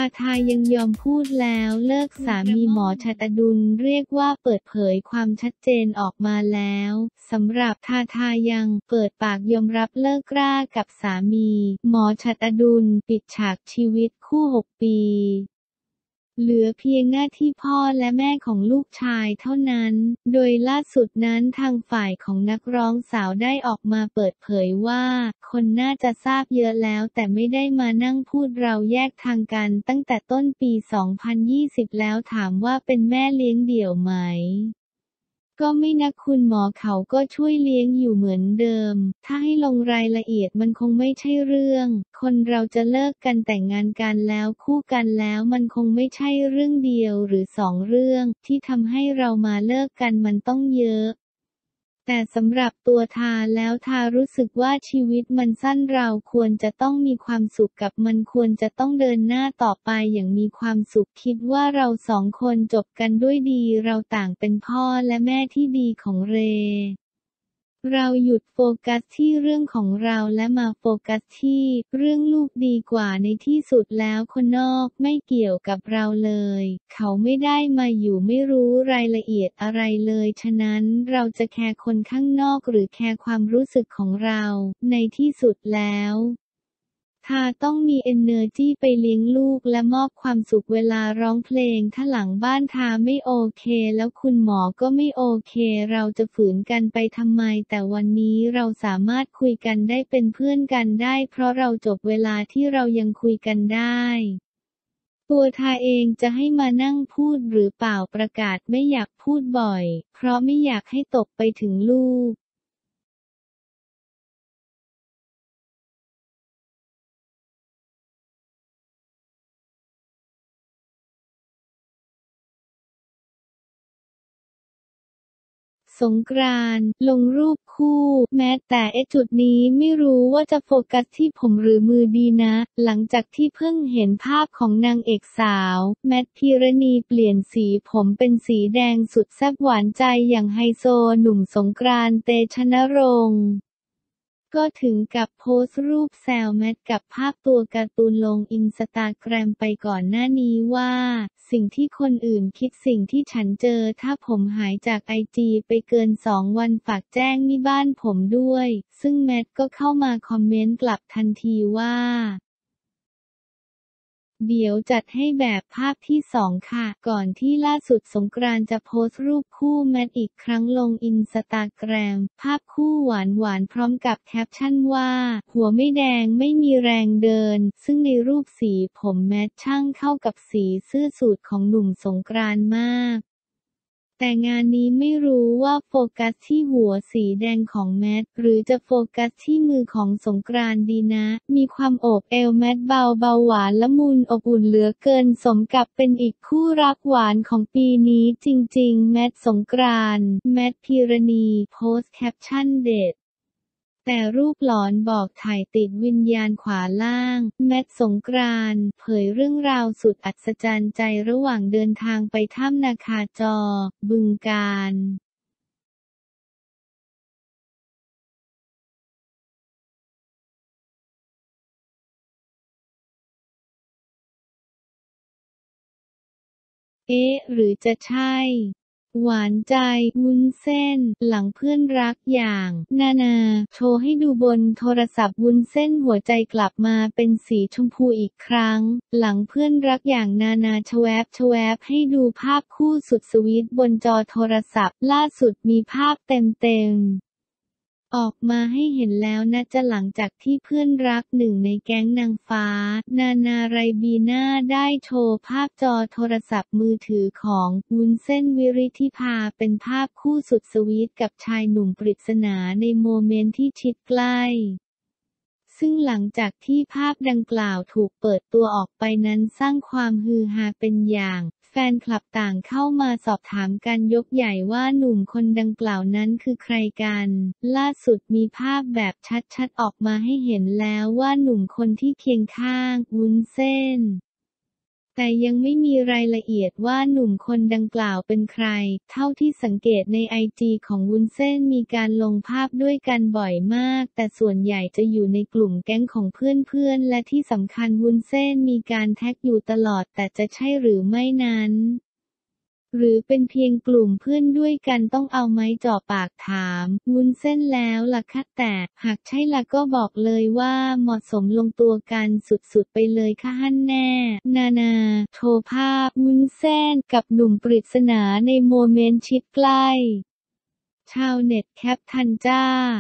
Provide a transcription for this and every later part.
ทายังยอมพูดแล้วเลิกสามีหมอฉัตรดุลเรียกว่าเปิดเผยความชัดเจนออกมาแล้วสำหรับทายังเปิดปากยอมรับเลิกรากับสามีหมอฉัตรดุลปิดฉากชีวิตคู่6 ปีเหลือเพียงหน้าที่พ่อและแม่ของลูกชายเท่านั้นโดยล่าสุดนั้นทางฝ่ายของนักร้องสาวได้ออกมาเปิดเผยว่าคนน่าจะทราบเยอะแล้วแต่ไม่ได้มานั่งพูดเราแยกทางกันตั้งแต่ต้นปี 2020 แล้วถามว่าเป็นแม่เลี้ยงเดี่ยวไหมก็ไม่นะคุณหมอเขาก็ช่วยเลี้ยงอยู่เหมือนเดิมถ้าให้ลงรายละเอียดมันคงไม่ใช่เรื่องคนเราจะเลิกกันแต่งงานกันแล้วคู่กันแล้วมันคงไม่ใช่เรื่องเดียวหรือ2 เรื่องที่ทำให้เรามาเลิกกันมันต้องเยอะแต่สำหรับตัวทาแล้วทารู้สึกว่าชีวิตมันสั้นเราควรจะต้องมีความสุขกับมันควรจะต้องเดินหน้าต่อไปอย่างมีความสุขคิดว่าเรา2 คนจบกันด้วยดีเราต่างเป็นพ่อและแม่ที่ดีของเรเราหยุดโฟกัสที่เรื่องของเราและมาโฟกัสที่เรื่องลูกดีกว่าในที่สุดแล้วคนนอกไม่เกี่ยวกับเราเลยเขาไม่ได้มาอยู่ไม่รู้รายละเอียดอะไรเลยฉะนั้นเราจะแคร์คนข้างนอกหรือแคร์ความรู้สึกของเราในที่สุดแล้วทาต้องมี energy ไปเลี้ยงลูกและมอบความสุขเวลาร้องเพลงถ้าหลังบ้านทาไม่โอเคแล้วคุณหมอก็ไม่โอเคเราจะฝืนกันไปทำไมแต่วันนี้เราสามารถคุยกันได้เป็นเพื่อนกันได้เพราะเราจบเวลาที่เรายังคุยกันได้ตัวทาเองจะให้มานั่งพูดหรือเปล่าประกาศไม่อยากพูดบ่อยเพราะไม่อยากให้ตกไปถึงลูกสงกรานต์ลงรูปคู่แม้แต่จุดนี้ไม่รู้ว่าจะโฟกัสที่ผมหรือมือดีนะหลังจากที่เพิ่งเห็นภาพของนางเอกสาวแมทพิรณีเปลี่ยนสีผมเป็นสีแดงสุดแซ่บหวานใจอย่างไฮโซหนุ่มสงกรานต์เตชะนรงค์ก็ถึงกับโพสต์รูปแซวแมทกับภาพตัวการ์ตูนลงอินสตาแกรมไปก่อนหน้านี้ว่าสิ่งที่คนอื่นคิดสิ่งที่ฉันเจอถ้าผมหายจากไอจีไปเกิน2 วันฝากแจ้งที่บ้านผมด้วยซึ่งแมทก็เข้ามาคอมเมนต์กลับทันทีว่าเดี๋ยวจัดให้แบบภาพที่2ค่ะก่อนที่ล่าสุดสงกรานต์จะโพสต์รูปคู่แมทอีกครั้งลงอินสตาแกรมภาพคู่หวานๆพร้อมกับแคปชั่นว่าหัวไม่แดงไม่มีแรงเดินซึ่งในรูปสีผมแมทช่างเข้ากับสีเสื้อสูทของหนุ่มสงกรานต์มากแต่งานนี้ไม่รู้ว่าโฟกัสที่หัวสีแดงของแมทหรือจะโฟกัสที่มือของสงกรานต์ดีนะมีความโอบเอวแมทเบาหวานละมุนอบอุ่นเหลือเกินสมกับเป็นอีกคู่รักหวานของปีนี้จริงๆแมทสงกรานต์แมทพีรณีโพสต์แคปชั่นเด็ดแต่รูปหลอนบอกถ่ายติดวิญญาณขวาล่างแมทสงกรานต์เผยเรื่องราวสุดอัศจรรย์ใจระหว่างเดินทางไปถ้ำนาคาจอบึงกาฬหรือจะใช่หวานใจวุ้นเส้นหลังเพื่อนรักอย่างนาโชว์ให้ดูบนโทรศัพท์วุ้นเส้นหัวใจกลับมาเป็นสีชมพูอีกครั้งหลังเพื่อนรักอย่างนาชแวบให้ดูภาพคู่สุดสวีทบนจอโทรศัพท์ล่าสุดมีภาพเต็มออกมาให้เห็นแล้วนะจะหลังจากที่เพื่อนรักหนึ่งในแก๊งนางฟ้านาไรบีน่าได้โชว์ภาพจอโทรศัพท์มือถือของวุ้นเส้นวิริธิภาเป็นภาพคู่สุดสวีทกับชายหนุ่มปริศนาในโมเมนต์ที่ชิดใกล้ซึ่งหลังจากที่ภาพดังกล่าวถูกเปิดตัวออกไปนั้นสร้างความฮือฮาเป็นอย่างแฟนคลับต่างเข้ามาสอบถามกันยกใหญ่ว่าหนุ่มคนดังกล่าวนั้นคือใครกันล่าสุดมีภาพแบบชัดๆออกมาให้เห็นแล้วว่าหนุ่มคนที่เคียงข้างวุ้นเส้นแต่ยังไม่มีรายละเอียดว่าหนุ่มคนดังกล่าวเป็นใคร เท่าที่สังเกตในไอจีของวุ้นเส้นมีการลงภาพด้วยกันบ่อยมากแต่ส่วนใหญ่จะอยู่ในกลุ่มแก๊งของเพื่อนๆและที่สำคัญวุ้นเส้นมีการแท็กอยู่ตลอดแต่จะใช่หรือไม่นั้นหรือเป็นเพียงกลุ่มเพื่อนด้วยกันต้องเอาไม้จ่อปากถามวุ้นเส้นแล้วล่ะคะแต่หากใช่ล่ะก็บอกเลยว่าเหมาะสมลงตัวกันสุดๆไปเลยค่ะฮั่นแน่นาโชว์ภาพวุ้นเส้นกับหนุ่มปริศนาในโมเมนต์ชิดใกล้ชาวเน็ตแคปทันจ้า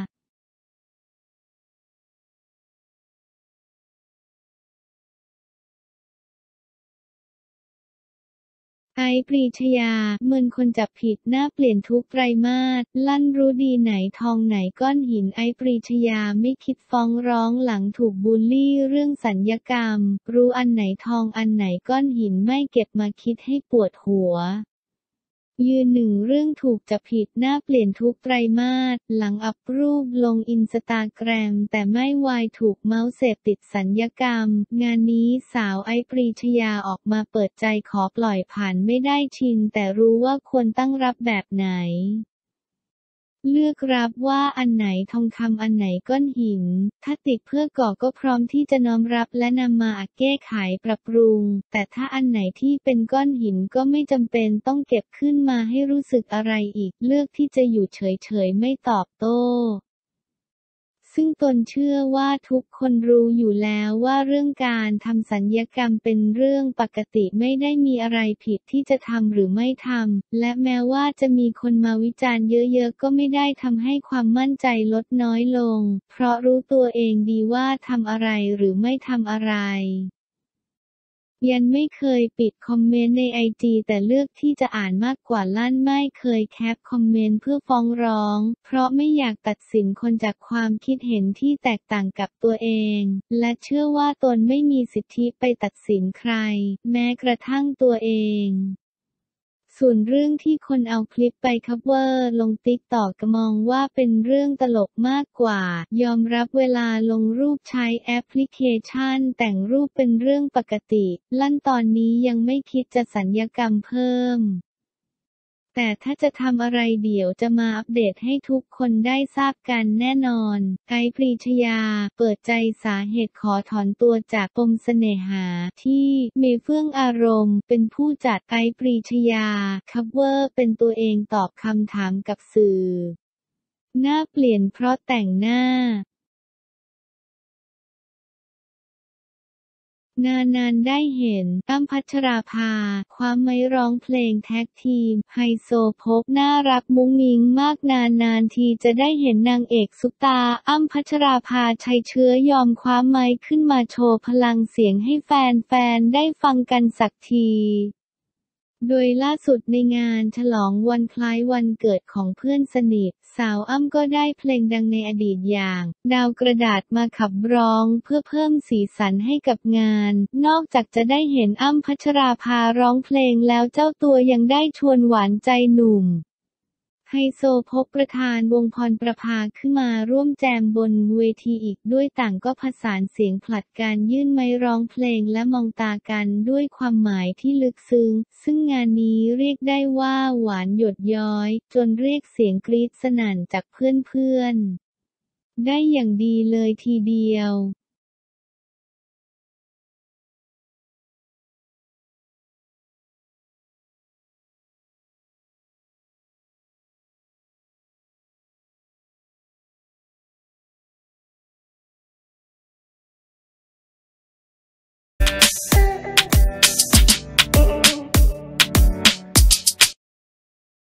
ไอซ์ ปรีชยาเมินคนจับผิดหน้าเปลี่ยนทุกไตรมาสลั่นรู้ดีไหนทองไหนก้อนหินไอซ์ ปรีชยาไม่คิดฟ้องร้องหลังถูกบูลลี่เรื่องสัญญกรรมรู้อันไหนทองอันไหนก้อนหินไม่เก็บมาคิดให้ปวดหัวยืนหนึ่งเรื่องถูกจับผิดหน้าเปลี่ยนทุกไตรมาสหลังอัพรูปลงอินสตาแกรมแต่ไม่วายถูกเมาส์เสพติดสัญญกรรมงานนี้สาวไอซ์ ปรีชยาออกมาเปิดใจขอปล่อยผ่านไม่ได้ชินแต่รู้ว่าควรตั้งรับแบบไหนเลือกรับว่าอันไหนทองคำอันไหนก้อนหินถ้าติดเพื่อก่อก็พร้อมที่จะน้อมรับและนำมาแก้ไขปรับปรุงแต่ถ้าอันไหนที่เป็นก้อนหินก็ไม่จำเป็นต้องเก็บขึ้นมาให้รู้สึกอะไรอีกเลือกที่จะอยู่เฉยๆไม่ตอบโต้ซึ่งตนเชื่อว่าทุกคนรู้อยู่แล้วว่าเรื่องการทำศัลยกรรมเป็นเรื่องปกติไม่ได้มีอะไรผิดที่จะทำหรือไม่ทำและแม้ว่าจะมีคนมาวิจารณ์เยอะๆก็ไม่ได้ทำให้ความมั่นใจลดน้อยลงเพราะรู้ตัวเองดีว่าทำอะไรหรือไม่ทำอะไรยันไม่เคยปิดคอมเมนต์ในไอจีแต่เลือกที่จะอ่านมากกว่าลั่นไม่เคยแคปคอมเมนต์เพื่อฟ้องร้องเพราะไม่อยากตัดสินคนจากความคิดเห็นที่แตกต่างกับตัวเองและเชื่อว่าตนไม่มีสิทธิไปตัดสินใครแม้กระทั่งตัวเองส่วนเรื่องที่คนเอาคลิปไปคัฟเวอร์ลงติ๊กต็อกก็มองว่าเป็นเรื่องตลกมากกว่ายอมรับเวลาลงรูปใช้แอปพลิเคชันแต่งรูปเป็นเรื่องปกติลั่นตอนนี้ยังไม่คิดจะศัลยกรรมเพิ่มแต่ถ้าจะทำอะไรเดี๋ยวจะมาอัปเดตให้ทุกคนได้ทราบกันแน่นอนไอซ์ ปรีชยาเปิดใจสาเหตุขอถอนตัวจากปมเสน่หาที่เมย์เฟื่องอารมณ์เป็นผู้จัดไอซ์ ปรีชยาคัฟเวอร์เป็นตัวเองตอบคำถามกับสื่อหน้าเปลี่ยนเพราะแต่งหน้านานๆได้เห็นอ้ำพัชราภาคว้าไมค์ร้องเพลงแท็กทีมไฮโซโพกน่ารักมุ้งมิ้งมากนานๆทีจะได้เห็นนางเอกซุปตาอ้ำพัชราภาชัยเชื้อยอมคว้าไมค์ขึ้นมาโชว์พลังเสียงให้แฟนๆได้ฟังกันสักทีโดยล่าสุดในงานฉลองวันคล้ายวันเกิดของเพื่อนสนิทสาวอ้ำก็ได้เพลงดังในอดีตอย่างดาวกระดาษมาขับร้องเพื่อเพิ่มสีสันให้กับงานนอกจากจะได้เห็นอ้ำพัชราภาร้องเพลงแล้วเจ้าตัวยังได้ชวนหวานใจหนุ่มไฮโซโพกประธานวงพรประภาขึ้นมาร่วมแจมบนเวทีอีกด้วยต่างก็ผสานเสียงผลัดการยื่นไมค์ร้องเพลงและมองตากันด้วยความหมายที่ลึกซึ้งซึ่งงานนี้เรียกได้ว่าหวานหยดย้อยจนเรียกเสียงกรี๊ดสนั่นจากเพื่อนๆได้อย่างดีเลยทีเดียว